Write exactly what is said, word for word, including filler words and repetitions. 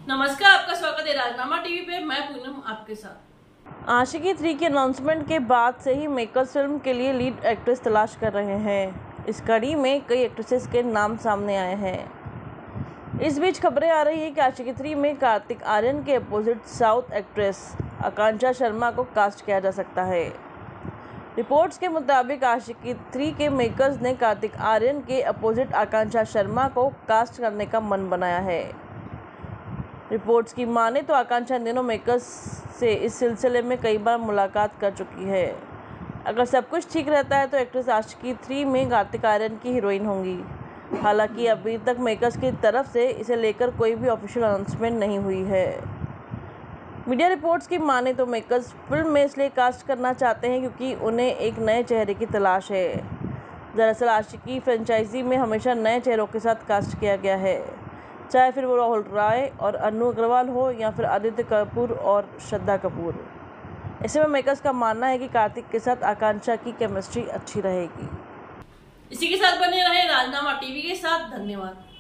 नमस्कार, आपका स्वागत है राजनामा टीवी पे। मैं पूनम आपके साथ। आशिकी थ्री के अनाउंसमेंट के बाद से ही मेकर्स फिल्म के लिए लीड एक्ट्रेस तलाश कर रहे हैं। इस कड़ी में कई एक्ट्रेसेस के नाम सामने आए हैं। इस बीच खबरें आ रही है कि आशिकी थ्री में कार्तिक आर्यन के opposite south actress Akanksha Sharma को कास्ट किया जा सकता है। रिपोर्ट्स के मुताबिक आशिकी थ्री के मेकर्स ने कार्तिक आर्यन के अपोजिट आकांक्षा शर्मा को कास्ट करने का मन बनाया है। रिपोर्ट्स की माने तो आकांक्षा इन दिनों मेकर्स से इस सिलसिले में कई बार मुलाकात कर चुकी है। अगर सब कुछ ठीक रहता है तो एक्ट्रेस आशिकी थ्री में कार्तिक आर्यन की हीरोइन होंगी। हालांकि अभी तक मेकर्स की तरफ से इसे लेकर कोई भी ऑफिशियल अनाउंसमेंट नहीं हुई है। मीडिया रिपोर्ट्स की माने तो मेकर्स फिल्म में इसलिए कास्ट करना चाहते हैं क्योंकि उन्हें एक नए चेहरे की तलाश है। दरअसल आशिकी फ्रेंचाइजी में हमेशा नए चेहरों के साथ कास्ट किया गया है, चाहे फिर वो राहुल राय और अनु अग्रवाल हो या फिर आदित्य कपूर और श्रद्धा कपूर। ऐसे में मेकर्स का मानना है कि कार्तिक के साथ आकांक्षा की केमिस्ट्री अच्छी रहेगी। इसी के साथ बने रहे राजनामा टीवी के साथ। धन्यवाद।